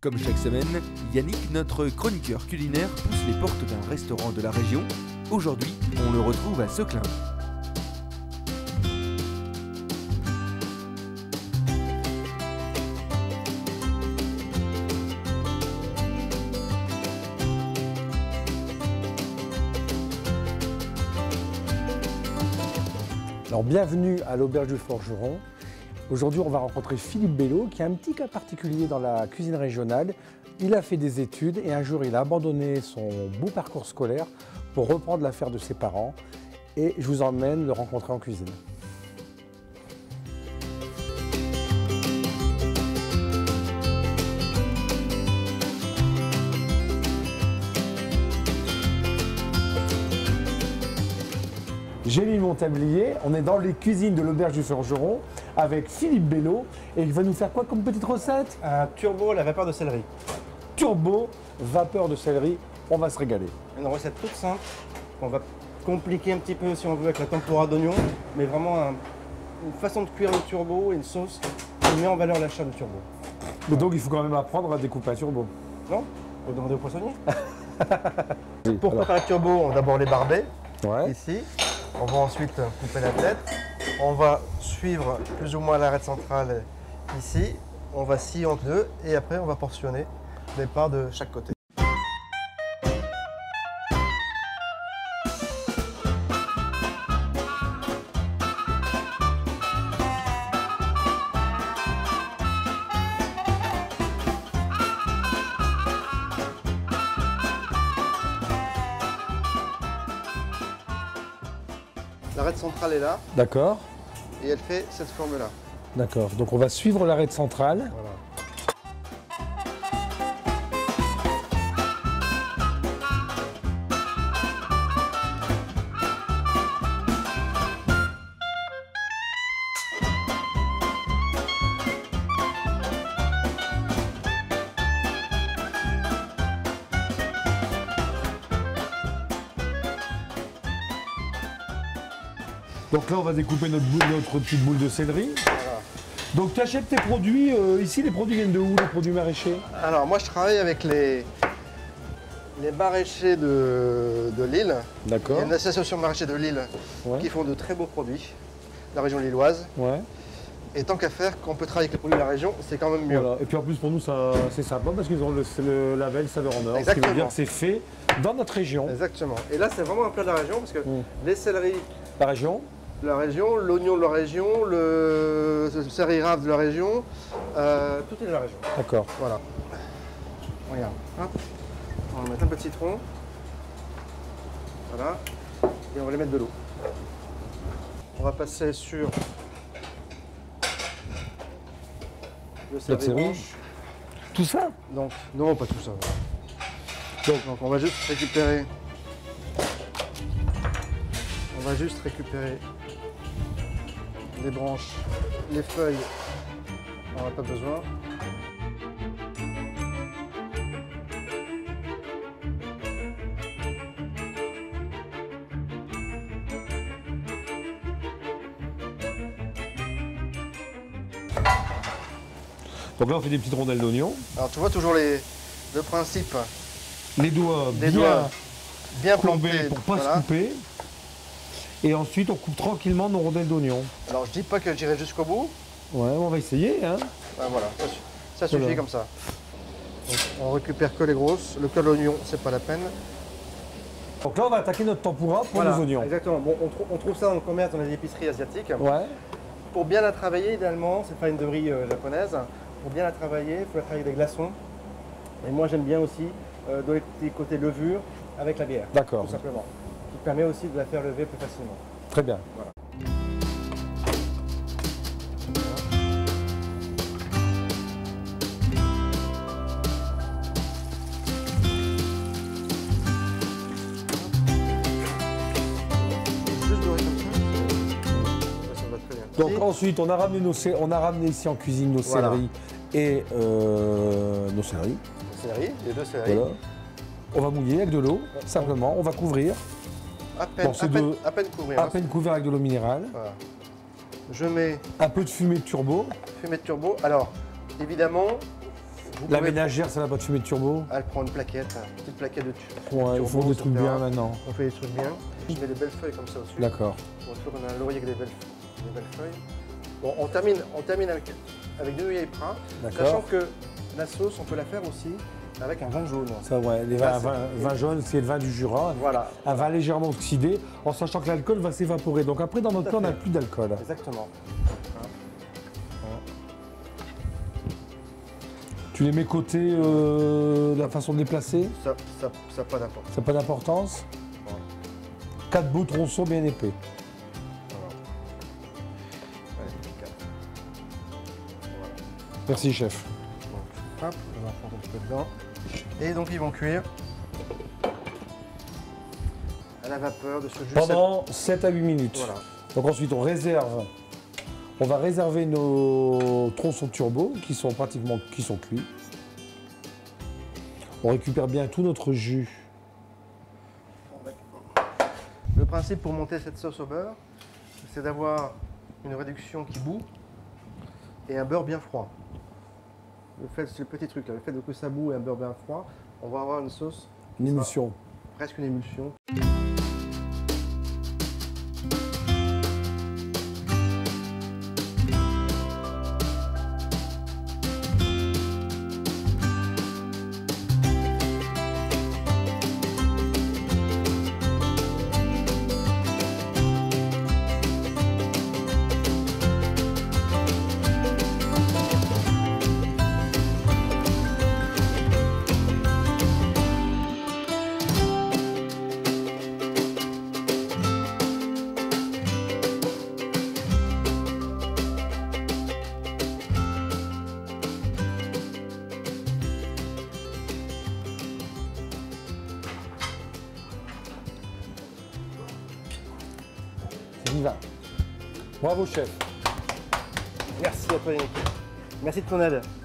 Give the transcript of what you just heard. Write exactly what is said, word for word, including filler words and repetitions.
Comme chaque semaine, Yannick, notre chroniqueur culinaire, pousse les portes d'un restaurant de la région. Aujourd'hui, on le retrouve à Seclin. Alors bienvenue à l'Auberge du Forgeron. Aujourd'hui on va rencontrer Philippe Bello qui a un petit cas particulier dans la cuisine régionale. Il a fait des études et un jour il a abandonné son beau parcours scolaire pour reprendre l'affaire de ses parents et je vous emmène le rencontrer en cuisine. J'ai mis mon tablier, on est dans les cuisines de l'Auberge du Forgeron avec Philippe Bello et il va nous faire quoi comme petite recette? Un turbo à la vapeur de céleri. Turbo, vapeur de céleri, on va se régaler. Une recette toute simple, qu'on va compliquer un petit peu si on veut avec la tempura d'oignon, mais vraiment un- une façon de cuire le turbo et une sauce qui met en valeur la chair du turbo. Mais donc il faut quand même apprendre à découper un turbo. Non? Faut demander au poissonnier. Oui, Pour alors. préparer le turbo, on va d'abord les barber, Ouais. ici. On va ensuite couper la tête. On va suivre plus ou moins l'arête centrale ici. On va scier en deux et après on va portionner des parts de chaque côté. L'arête centrale est là D'accord, et elle fait cette forme-là. d'accord. Donc on va suivre l'arête centrale. Voilà. Donc là on va découper notre, boule, notre petite boule de céleri. Voilà. Donc tu achètes tes produits, euh, ici les produits viennent de où, les produits maraîchers? Alors moi je travaille avec les, les maraîchers de, de Lille. Il y D'accord. a une association de maraîchers de Lille Ouais. qui font de très beaux produits, de la région lilloise. Ouais. Et tant qu'à faire, qu'on peut travailler avec les produits de la région, c'est quand même mieux. Voilà. Et puis en plus pour nous ça c'est sympa parce qu'ils ont le, c'est le label saveur en or, ce qui Exactement. veut dire que c'est fait dans notre région. Exactement. Et là c'est vraiment un plat de la région parce que Mm. les céleris La région. de la région, l'oignon de la région, le céleri rave de la région, euh, tout est de la région. D'accord. Voilà. Regarde. Hop. On va mettre un peu de citron. Voilà. Et on va les mettre de l'eau. On va passer sur le céleri céleri. branche. Tout ça? Donc, non, pas tout ça. Donc, donc, on va juste récupérer. On va juste récupérer les branches, les feuilles. On n'en a pas besoin. Donc là on fait des petites rondelles d'oignon. Alors, tu vois toujours les, le principe Les doigts des bien doigts bien plombés plantés. pour pas Voilà. se couper. Et ensuite on coupe tranquillement nos rondelles d'oignon. Alors, je dis pas que j'irai jusqu'au bout. Ouais, on va essayer. Hein. Ah, voilà, ça, su- ça suffit Voilà. comme ça. Donc, on récupère que les grosses. Le cœur de l'oignon, c'est pas la peine. Donc là on va attaquer notre tempura pour Voilà, les oignons. exactement. Bon, on, trou- on trouve ça dans le commerce, dans les épiceries asiatiques. Ouais. Pour bien la travailler, idéalement, c'est pas une de riz euh, japonaise. Pour bien la travailler, il faut la travailler avec des glaçons. Et moi, j'aime bien aussi euh, donner le petit côté levure avec la bière. D'accord. Tout simplement. Qui permet aussi de la faire lever plus facilement. Très bien. Juste dorer comme ça. Ça va très bien. Donc Ici, ensuite on a ramené nos cé- on a ramené ici en cuisine nos Voilà. céleris et euh, nos céleris. le céleri, les deux céleris. Voilà. On va mouiller avec de l'eau, simplement. On va couvrir, À peine, Bon, c'est à peine, de- à peine couvrir. à hein. peine couvert avec de l'eau minérale. Voilà. Je mets Un peu de fumée de turbo. fumée de turbo. Alors, évidemment, Vous La pouvez- ménagère, ça n'a pas de fumée de turbo. Elle prend une plaquette, une petite plaquette de tu- Ouais, ils turbo, font des et trucs cetera. bien maintenant. On fait des trucs bien. Je mets des belles feuilles comme ça au-dessus. D'accord. Bon, il faut qu'on a un laurier avec des belles, des belles feuilles. Bon, on termine, on termine avec, avec deux œillets pras, sachant D'accord. que la sauce, on peut la faire aussi avec un vin jaune. Ça, ouais, les vins, Là, c'est- vins, vins jaunes, c'est le vin du Jura. Voilà, Un vin légèrement oxydé, en sachant que l'alcool va s'évaporer. Donc après, dans notre Tout à cas, on n'a fait. plus d'alcool. exactement. Tu les mets côté euh, la façon de les placer, Ça n'a ça, pas d'importance. ça n'a pas d'importance. Voilà. Quatre bouts tronçons bien épais. Voilà. Allez, quatre. Voilà. Merci, chef. Donc, hop, on va prendre un petit peu dedans. Et donc, ils vont cuire à la vapeur de ce jus. Pendant sept à huit minutes. Voilà. Donc ensuite, on réserve. On va réserver nos tronçons turbo qui sont pratiquement qui sont cuits. On récupère bien tout notre jus. Le principe pour monter cette sauce au beurre, c'est d'avoir une réduction qui bout et un beurre bien froid. Le fait, c'est le petit truc là, le fait de que ça bout et un beurre bien froid, on va avoir une sauce, Une émulsion. presque une émulsion. C'est divin. Bravo, chef. Merci à toi Yannick. Merci de ton aide.